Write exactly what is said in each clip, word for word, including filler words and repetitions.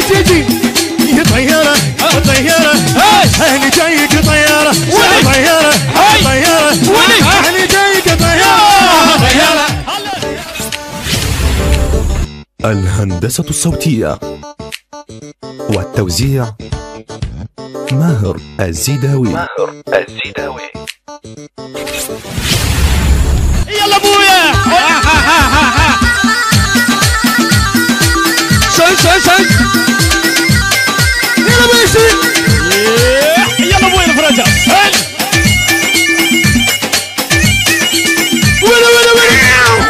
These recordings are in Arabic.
تجي طيارة طيارة أنا جايك طيارة طيارة طيارة أنا جايك طيارة طيارة. الهندسة الصوتية والتوزيع ماهر الزيداوي. ماهر الزيداوي. يلا ابويا شن شن شن يلا بيسي يلا ابويا الفرجة ولا ولا ولا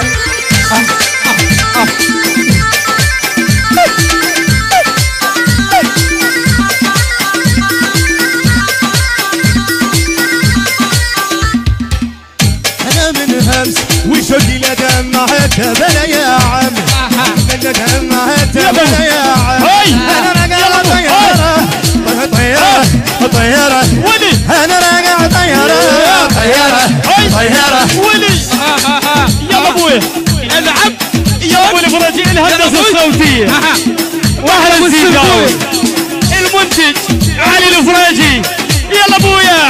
انا من همس وشوقي لدمعت بلا يا عم دمعت بلا يا عم انا راجع طيارة طيارة طيارة انا راجع طيارة طيارة طيارة ولي يلا ابويا العب يا ابو الفرجي الهندسة الصوتية واحد الزيداوي المنتج علي الفرجي. يلا ابويا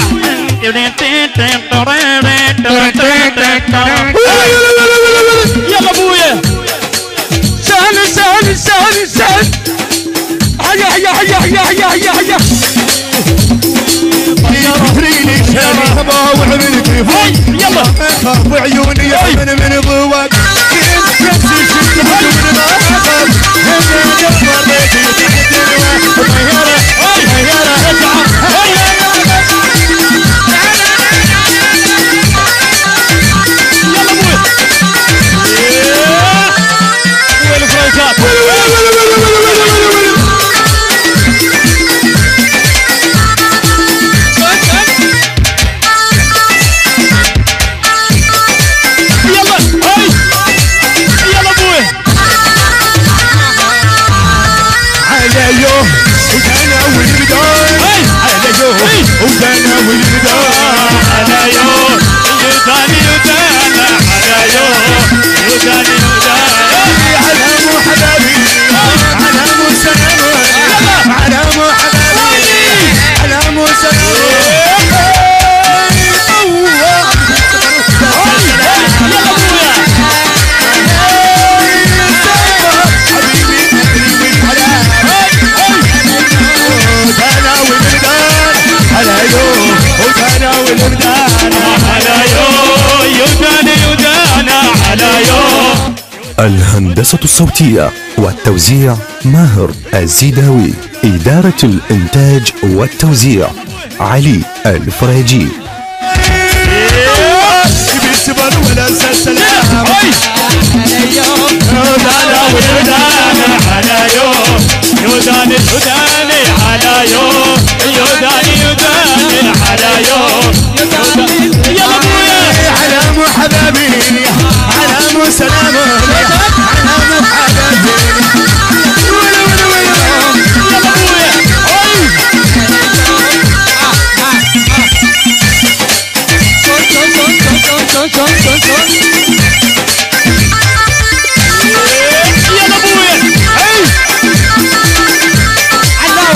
يلا ابويا سهل سهل سهل سهل هيا هيا هيا هيا هيا هيا هيا تفريني شرابة وعملك فوق يلا اخاف عيوني من من ضوك نفسي شفت من ما اخاف هم يكبر بيتي طيارة طيارة وكان والبداية على يوم يداني يدانا على يوم يداني يدانا على مو حبابي على مو سلام على مو حبابي على مو سلام الهندسة الصوتية والتوزيع ماهر الزيداوي. إدارة الإنتاج والتوزيع علي الفريجي. ولا سلام على يوم يداني يداني على يوم يداني يداني على يوم يلا ابويا على مو حبابي على مو سلام على مو حبابي ولا ولا ولا يلا ابويا شون شون شون شون يلا ابويا الله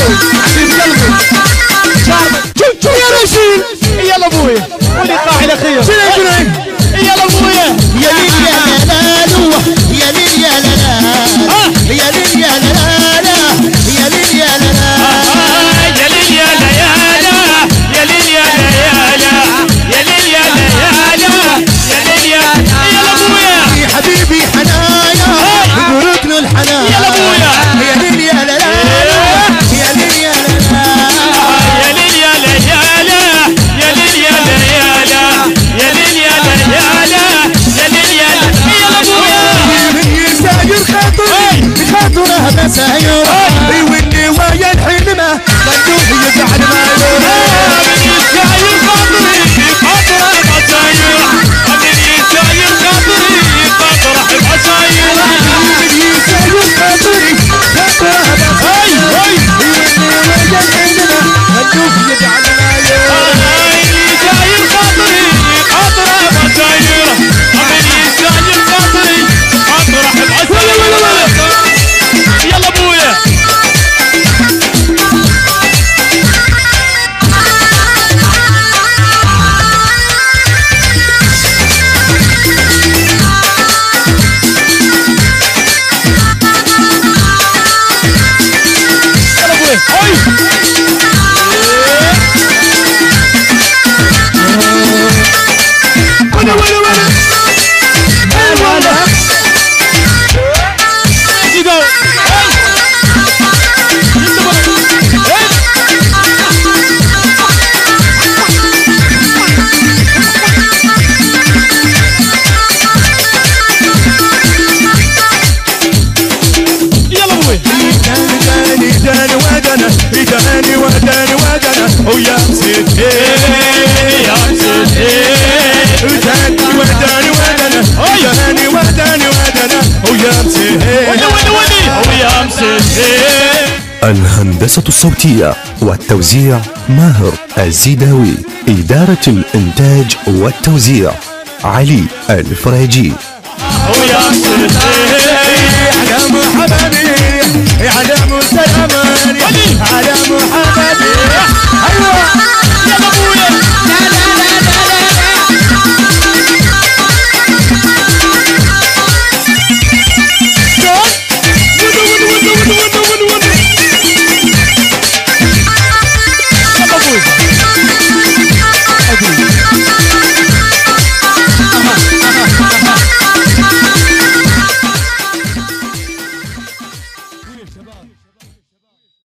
الهندسة الصوتية والتوزيع ماهر الزيداوي. إدارة الإنتاج والتوزيع علي الفراجي. ويا